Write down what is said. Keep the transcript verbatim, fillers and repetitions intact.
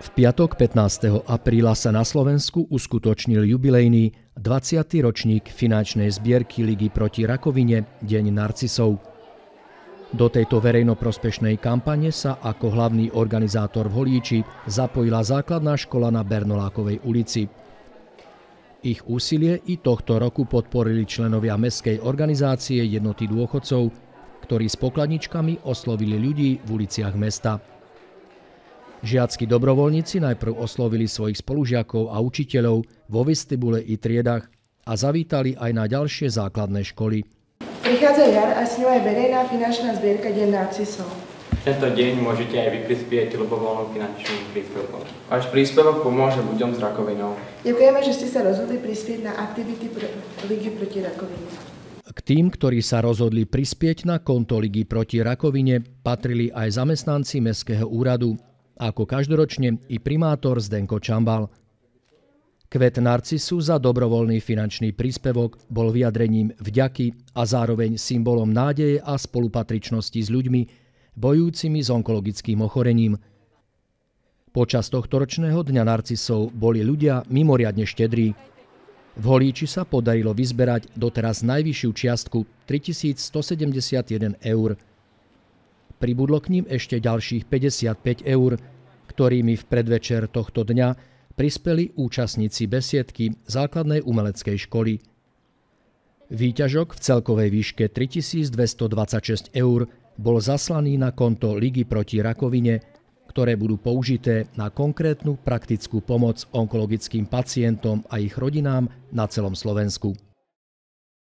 V piatok pätnásteho apríla sa na Slovensku uskutočnil jubilejný dvadsiaty ročník finančnej zbierky Ligy proti rakovine Deň narcisov. Do tejto verejnoprospešnej kampane sa ako hlavný organizátor v Holíči zapojila základná škola na Bernolákovej ulici. Ich úsilie i tohto roku podporili členovia mestskej organizácie Jednoty dôchodcov, ktorí s pokladničkami oslovili ľudí v uliciach mesta. Žiacky dobrovoľníci najprv oslovili svojich spolužiakov a učiteľov vo vestibule i triedach a zavítali aj na ďalšie základné školy. Prichádza jar a s ňou aj verejná finančná zbierka Deň narcisov. Tento deň môžete aj vy prispieť ľubovoľnou finančným príspevkom. Váš príspevok pomôže ľuďom s rakovinou. Ďakujeme, že ste sa rozhodli prispieť na aktivity Ligy proti rakovine. K tým, ktorí sa rozhodli prispieť na konto Ligy proti rakovine, patrili aj zamestnanci Mestského úradu, ako každoročne i primátor Zdenko Čambal. Kvet narcisu za dobrovoľný finančný príspevok bol vyjadrením vďaky a zároveň symbolom nádeje a spolupatričnosti s ľuďmi bojujúcimi s onkologickým ochorením. Počas tohtoročného Dňa narcisov boli ľudia mimoriadne štedrí. V Holíči sa podarilo vyzberať doteraz najvyššiu čiastku tritisícstosedemdesiatjeden eur. Pribudlo k ním ešte ďalších päťdesiatpäť eur, ktorými v predvečer tohto dňa prispeli účastníci besiedky základnej umeleckej školy. Výťažok v celkovej výške tritisícdvestodvadsaťšesť eur bol zaslaný na konto Ligy proti rakovine, ktoré budú použité na konkrétnu praktickú pomoc onkologickým pacientom a ich rodinám na celom Slovensku.